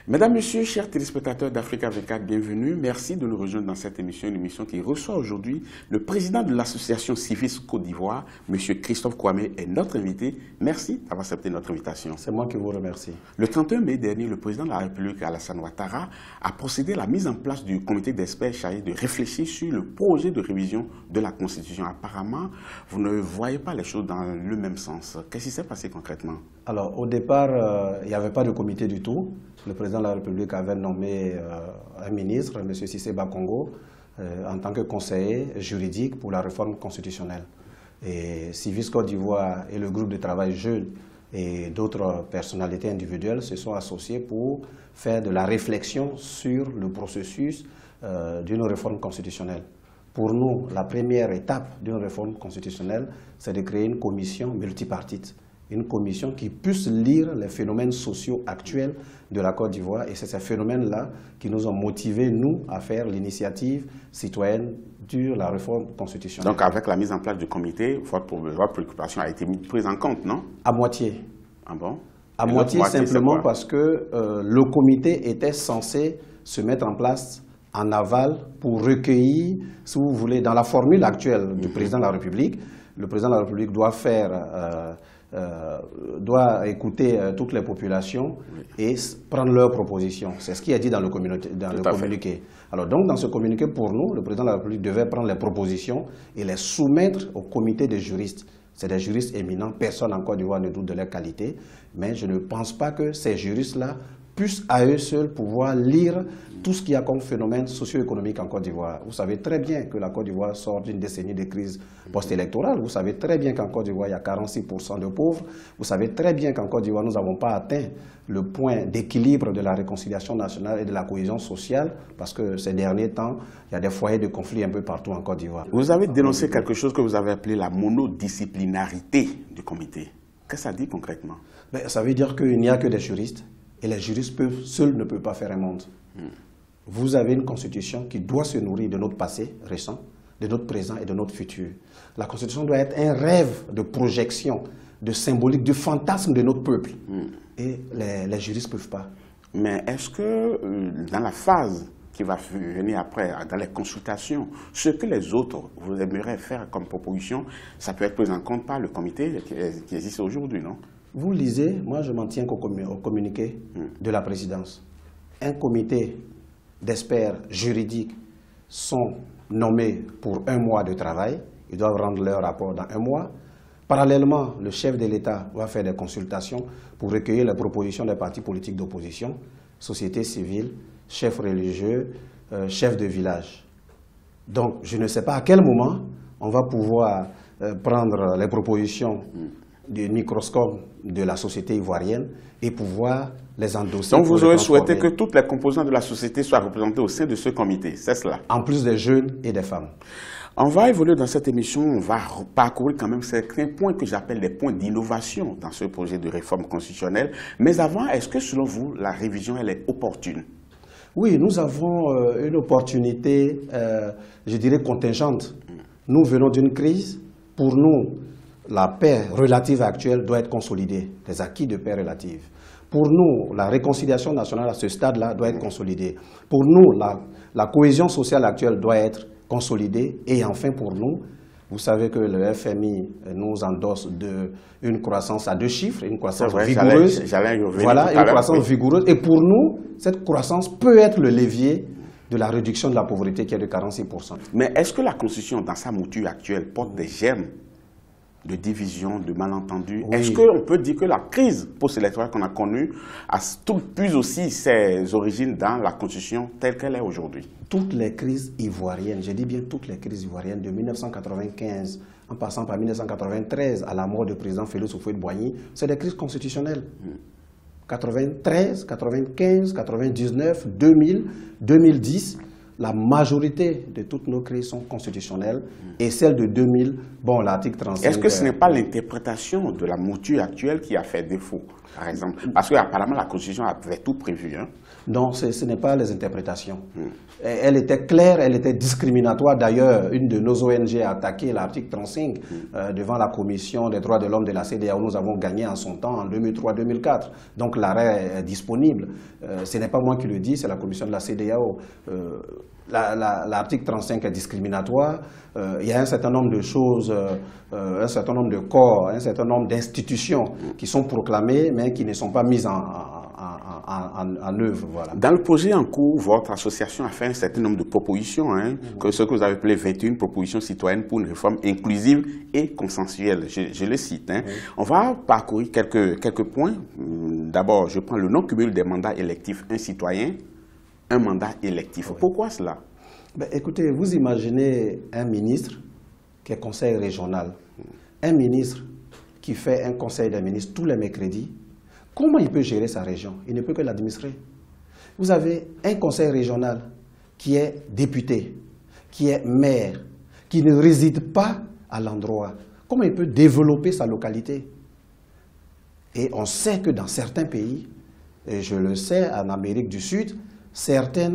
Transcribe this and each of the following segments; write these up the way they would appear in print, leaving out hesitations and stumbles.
Mesdames, Messieurs, chers téléspectateurs d'Africa 24, bienvenue. Merci de nous rejoindre dans cette émission, une émission qui reçoit aujourd'hui le président de l'association Civis Côte d'Ivoire, M. Christophe Kwame, est notre invité. Merci d'avoir accepté notre invitation. C'est moi qui vous remercie. Le 31 mai dernier, le président de la République, Alassane Ouattara, a procédé à la mise en place du comité d'experts chargé de réfléchir sur le projet de révision de la Constitution. Apparemment, vous ne voyez pas les choses dans le même sens. Qu'est-ce qui s'est passé concrètement? Alors, au départ, il n'y avait pas de comité du tout. Le président de la République avait nommé un ministre, M. Cissé Bakongo, en tant que conseiller juridique pour la réforme constitutionnelle. Et Civis Côte d'Ivoire et le groupe de travail Jeunes et d'autres personnalités individuelles se sont associés pour faire de la réflexion sur le processus d'une réforme constitutionnelle. Pour nous, la première étape d'une réforme constitutionnelle, c'est de créer une commission multipartite. Une commission qui puisse lire les phénomènes sociaux actuels de la Côte d'Ivoire. Et c'est ces phénomènes-là qui nous ont motivés, nous, à faire l'initiative citoyenne de la réforme constitutionnelle. Donc, avec la mise en place du comité, votre préoccupation a été prise en compte, non? À moitié. Ah bon? À moitié simplement parce que le comité était censé se mettre en place en aval pour recueillir, si vous voulez, dans la formule actuelle du président de la République, le président de la République doit faire... doit écouter toutes les populations et prendre leurs propositions. C'est ce qui est dit dans le communiqué. Alors donc, dans ce communiqué, pour nous, le président de la République devait prendre les propositions et les soumettre au comité des juristes. C'est des juristes éminents, personne en Côte d'Ivoire ne doute de leur qualité, mais je ne pense pas que ces juristes-là puissent à eux seuls pouvoir lire tout ce qu'il y a comme phénomène socio-économique en Côte d'Ivoire. Vous savez très bien que la Côte d'Ivoire sort d'une décennie de crise post-électorale. Vous savez très bien qu'en Côte d'Ivoire, il y a 46% de pauvres. Vous savez très bien qu'en Côte d'Ivoire, nous n'avons pas atteint le point d'équilibre de la réconciliation nationale et de la cohésion sociale, parce que ces derniers temps, il y a des foyers de conflit un peu partout en Côte d'Ivoire. Vous avez dénoncé quelque chose que vous avez appelé la monodisciplinarité du comité. Qu'est-ce que ça dit concrètement? Ça veut dire qu'il n'y a que des juristes. Et les juristes seuls ne peuvent pas faire un monde. Vous avez une constitution qui doit se nourrir de notre passé récent, de notre présent et de notre futur. La constitution doit être un rêve de projection, de symbolique, du fantasme de notre peuple. Et les juristes ne peuvent pas. Mais est-ce que dans la phase qui va venir après, dans les consultations, ce que les autres vous aimeraient faire comme proposition, ça peut être pris en compte par le comité qui existe aujourd'hui, non? Vous lisez, moi je m'en tiens au communiqué de la présidence. Un comité d'experts juridiques sont nommés pour 1 mois de travail. Ils doivent rendre leur rapport dans 1 mois. Parallèlement, le chef de l'État va faire des consultations pour recueillir les propositions des partis politiques d'opposition, société civile, chefs religieux, chefs de village. Donc, je ne sais pas à quel moment on va pouvoir prendre les propositions du microscope de la société ivoirienne et pouvoir les endosser. Donc vous aurez souhaité que toutes les composantes de la société soient représentées au sein de ce comité, c'est cela? En plus des jeunes et des femmes. On va évoluer dans cette émission, on va parcourir quand même certains points que j'appelle des points d'innovation dans ce projet de réforme constitutionnelle. Mais avant, est-ce que selon vous, la révision elle est opportune? Oui, nous avons une opportunité, je dirais, contingente. Nous venons d'une crise. Pour nous, la paix relative actuelle doit être consolidée, les acquis de paix relative. Pour nous, la réconciliation nationale à ce stade-là doit être consolidée. Pour nous, la cohésion sociale actuelle doit être consolidée. Et enfin, pour nous, vous savez que le FMI nous endosse une croissance à 2 chiffres, une croissance vigoureuse. Voilà, une croissance vigoureuse. Et pour nous, cette croissance peut être le levier de la réduction de la pauvreté qui est de 46%. Mais est-ce que la Constitution, dans sa mouture actuelle, porte des germes de division, de malentendus? Oui. Est-ce qu'on peut dire que la crise post-électorale qu'on a connue puise aussi ses origines dans la Constitution telle qu'elle est aujourd'hui? Toutes les crises ivoiriennes, je dis bien toutes les crises ivoiriennes, de 1995 en passant par 1993 à la mort du président Félix Houphouët-Boigny, c'est des crises constitutionnelles. 93, 95, 99, 2000, 2010, la majorité de toutes nos crises sont constitutionnelles et celle de 2000, bon, l'article 35... Est-ce que ce n'est pas l'interprétation de la mouture actuelle qui a fait défaut? par exemple? Parce qu'apparemment, la Constitution avait tout prévu. Hein? Non, ce n'est pas les interprétations. Elle était claire, elle était discriminatoire. D'ailleurs, une de nos ONG a attaqué l'article 35 devant la Commission des droits de l'homme de la CEDEAO. Nous avons gagné en son temps, en 2003-2004. Donc l'arrêt est disponible. Ce n'est pas moi qui le dis, c'est la Commission de la CEDEAO. L'article 35 est discriminatoire. Il y a un certain nombre de choses, un certain nombre de corps, un certain nombre d'institutions qui sont proclamées, mais qui ne sont pas mises en œuvre. Voilà. Dans le projet en cours, votre association a fait un certain nombre de propositions, ce que vous avez appelé 21 propositions citoyennes pour une réforme inclusive et consensuelle. Je le cite. On va parcourir quelques points. D'abord, je prends le non-cumul des mandats électifs. Un citoyen, un mandat électif. Pourquoi cela? Écoutez, vous imaginez un ministre qui est conseil régional, un ministre qui fait un conseil des ministres tous les mercredis. Comment il peut gérer sa région? Il ne peut que l'administrer. Vous avez un conseil régional qui est député, qui est maire, qui ne réside pas à l'endroit. Comment il peut développer sa localité? Et on sait que dans certains pays, et je le sais en Amérique du Sud, certains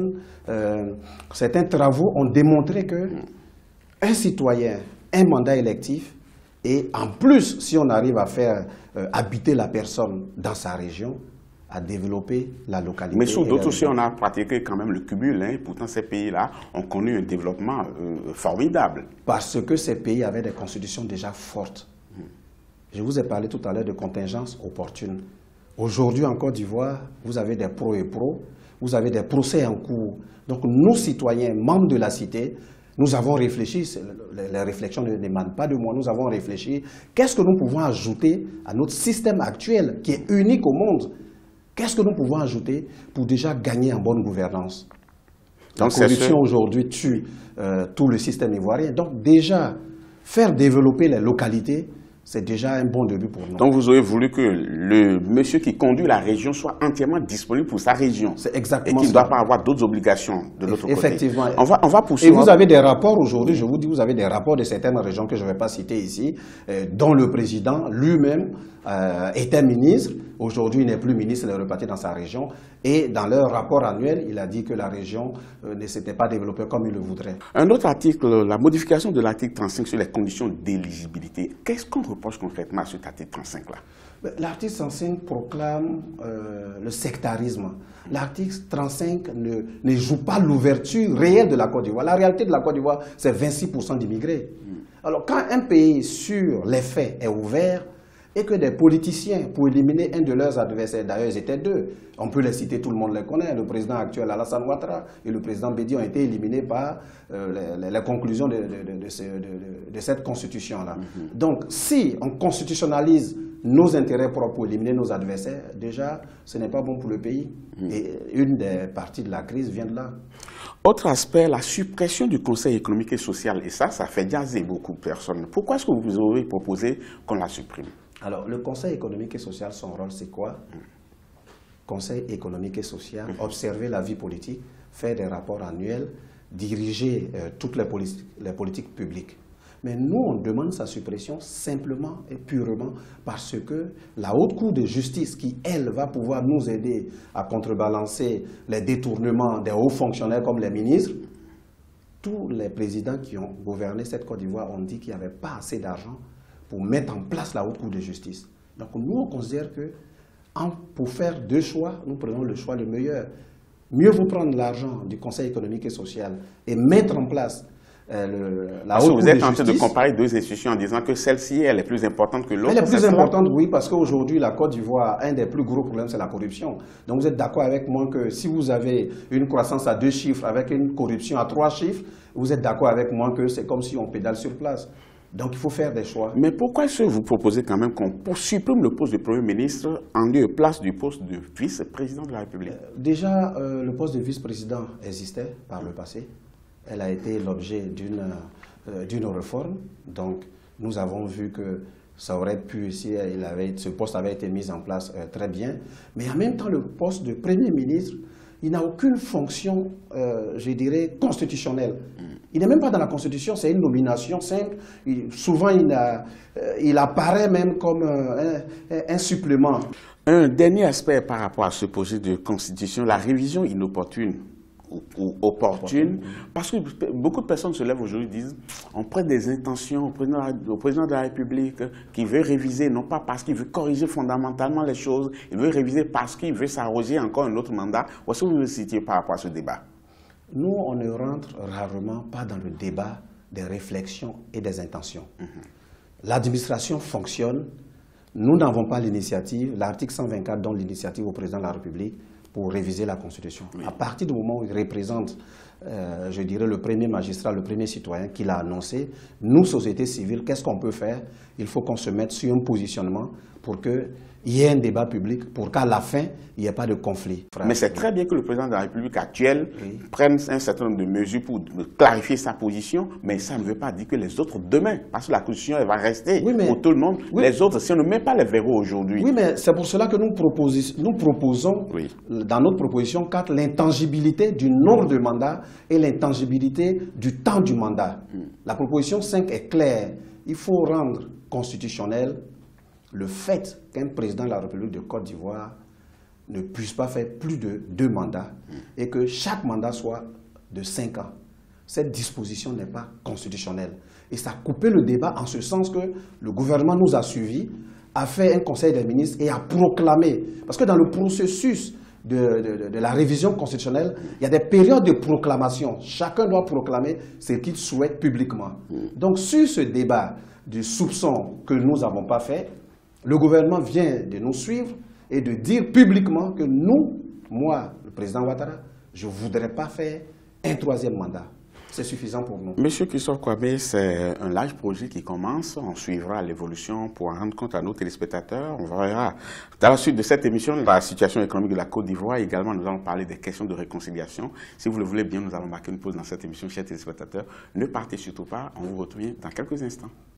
travaux ont démontré que un citoyen, un mandat électif, et en plus, si on arrive à faire habiter la personne dans sa région, à développer la localité. Mais sur d'autres aussi, on a pratiqué quand même le cumul. Pourtant, ces pays-là ont connu un développement formidable. Parce que ces pays avaient des constitutions déjà fortes. Je vous ai parlé tout à l'heure de contingences opportunes. Aujourd'hui, en Côte d'Ivoire, vous avez des pros et pros, vous avez des procès en cours. Donc, nous, citoyens, membres de la cité, nous avons réfléchi, les réflexions n'émanent pas de moi, nous avons réfléchi, qu'est-ce que nous pouvons ajouter à notre système actuel, qui est unique au monde? Qu'est-ce que nous pouvons ajouter pour déjà gagner en bonne gouvernance? La corruption aujourd'hui tue tout le système ivoirien. Donc déjà, faire développer les localités, c'est déjà un bon début pour nous. Donc vous aurez voulu que le monsieur qui conduit la région soit entièrement disponible pour sa région. C'est exactement ça. Et qu'il ne doit pas avoir d'autres obligations de l'autre côté. Effectivement. On va poursuivre. Et vous avez des rapports aujourd'hui, je vous dis, vous avez des rapports de certaines régions que je ne vais pas citer ici, dont le président lui-même était ministre. Aujourd'hui, il n'est plus ministre, il est reparti dans sa région. Et dans leur rapport annuel, il a dit que la région ne s'était pas développée comme il le voudrait. Un autre article, la modification de l'article 35 sur les conditions d'éligibilité. Qu'est-ce qu'on reproche concrètement à cet article 35-là? L'article 35 proclame le sectarisme. L'article 35 ne joue pas l'ouverture réelle de la Côte d'Ivoire. La réalité de la Côte d'Ivoire, c'est 26% d'immigrés. Alors, quand un pays, sur les faits, est ouvert, et que des politiciens, pour éliminer un de leurs adversaires, d'ailleurs ils étaient deux, on peut les citer, tout le monde les connaît, le président actuel Alassane Ouattara et le président Bédi ont été éliminés par les conclusions de cette constitution-là. Donc si on constitutionnalise nos intérêts propres pour éliminer nos adversaires, déjà ce n'est pas bon pour le pays. Et une des parties de la crise vient de là. Autre aspect, la suppression du Conseil économique et social, et ça fait jaser beaucoup de personnes. Pourquoi est-ce que vous avez proposé qu'on la supprime? Alors, le Conseil économique et social, son rôle, c'est quoi? Conseil économique et social, observer la vie politique, faire des rapports annuels, diriger toutes les politiques publiques. Mais nous, on demande sa suppression simplement et purement parce que la Haute Cour de justice, qui, elle, va pouvoir nous aider à contrebalancer les détournements des hauts fonctionnaires comme les ministres, tous les présidents qui ont gouverné cette Côte d'Ivoire ont dit qu'il n'y avait pas assez d'argent pour mettre en place la Haute Cour de justice. Donc nous, on considère que pour faire deux choix, nous prenons le choix le meilleur. Mieux vaut prendre l'argent du Conseil économique et social et mettre en place la Haute Cour de justice. Vous êtes en train de comparer deux institutions en disant que celle-ci, elle est plus importante que l'autre. Elle est plus importante, oui, parce qu'aujourd'hui, la Côte d'Ivoire, un des plus gros problèmes, c'est la corruption. Donc vous êtes d'accord avec moi que si vous avez une croissance à 2 chiffres avec une corruption à 3 chiffres, vous êtes d'accord avec moi que c'est comme si on pédale sur place. Donc il faut faire des choix. Mais pourquoi est-ce que vous proposez quand même qu'on supprime le poste de Premier ministre en lieu et place du poste de vice-président de la République? Déjà, le poste de vice-président existait par le passé. Elle a été l'objet d'une réforme. Donc nous avons vu que ça aurait pu, si ce poste avait été mis en place très bien. Mais en même temps, le poste de Premier ministre, il n'a aucune fonction, je dirais, constitutionnelle. Il n'est même pas dans la Constitution, c'est une nomination simple. Souvent, il apparaît même comme un supplément. Un dernier aspect par rapport à ce projet de constitution, la révision inopportune ou opportune, parce que beaucoup de personnes se lèvent aujourd'hui et disent on prête des intentions au président de la République qui veut réviser, non pas parce qu'il veut corriger fondamentalement les choses, il veut réviser parce qu'il veut s'arroger encore un autre mandat. Où est-ce que vous vous situez par rapport à ce débat? Nous, on ne rentre rarement pas dans le débat des réflexions et des intentions. L'administration fonctionne, nous n'avons pas l'initiative, l'article 124 donne l'initiative au président de la République pour réviser la Constitution. Oui. À partir du moment où il représente, je dirais, le premier magistrat, le premier citoyen qui l'a annoncé, nous, société civile, qu'est-ce qu'on peut faire? Il faut qu'on se mette sur un positionnement pour qu'il y ait un débat public, pour qu'à la fin, il n'y ait pas de conflit. Mais c'est très bien que le président de la République actuelle prenne un certain nombre de mesures pour clarifier sa position, mais ça ne veut pas dire que les autres demain, parce que la Constitution elle va rester pour tout le monde. Les autres, si on ne met pas les verrous aujourd'hui. Oui, mais c'est pour cela que nous proposons dans notre proposition 4 l'intangibilité du nombre de mandats et l'intangibilité du temps du mandat. La proposition 5 est claire. Il faut rendre constitutionnel le fait qu'un président de la République de Côte d'Ivoire ne puisse pas faire plus de 2 mandats et que chaque mandat soit de 5 ans. Cette disposition n'est pas constitutionnelle. Et ça a coupé le débat en ce sens que le gouvernement nous a suivis, a fait un conseil des ministres et a proclamé. Parce que dans le processus de la révision constitutionnelle, il y a des périodes de proclamation. Chacun doit proclamer ce qu'il souhaite publiquement. Donc sur ce débat du soupçon que nous n'avons pas fait, le gouvernement vient de nous suivre et de dire publiquement que nous, moi, le président Ouattara, je ne voudrais pas faire un 3e mandat. C'est suffisant pour nous. Monsieur Christophe Kouamé, c'est un large projet qui commence. On suivra l'évolution pour en rendre compte à nos téléspectateurs. On verra dans la suite de cette émission la situation économique de la Côte d'Ivoire. Également, nous allons parler des questions de réconciliation. Si vous le voulez bien, nous allons marquer une pause dans cette émission, chers téléspectateurs. Ne partez surtout pas. On vous retrouve dans quelques instants.